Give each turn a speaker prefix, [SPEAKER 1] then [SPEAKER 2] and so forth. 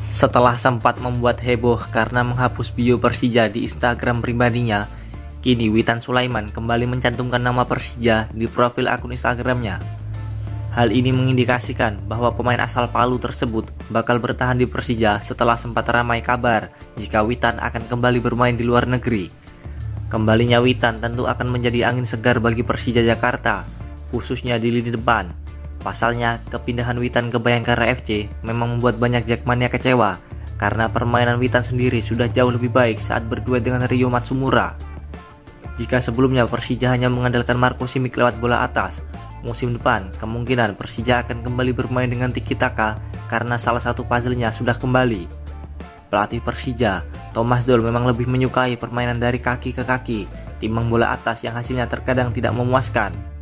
[SPEAKER 1] Setelah sempat membuat heboh karena menghapus bio Persija di Instagram pribadinya, kini Witan Sulaiman kembali mencantumkan nama Persija di profil akun Instagramnya. Hal ini mengindikasikan bahwa pemain asal Palu tersebut bakal bertahan di Persija setelah sempat ramai kabar jika Witan akan kembali bermain di luar negeri. Kembalinya Witan tentu akan menjadi angin segar bagi Persija Jakarta, khususnya di lini depan. Pasalnya, kepindahan Witan ke Bayangkara FC memang membuat banyak Jackmania kecewa karena permainan Witan sendiri sudah jauh lebih baik saat berduet dengan Rio Matsumura. Jika sebelumnya Persija hanya mengandalkan Marco Simic lewat bola atas, musim depan kemungkinan Persija akan kembali bermain dengan tiki taka karena salah satu puzzle-nya sudah kembali. Pelatih Persija, Thomas Doll memang lebih menyukai permainan dari kaki ke kaki timbang bola atas yang hasilnya terkadang tidak memuaskan.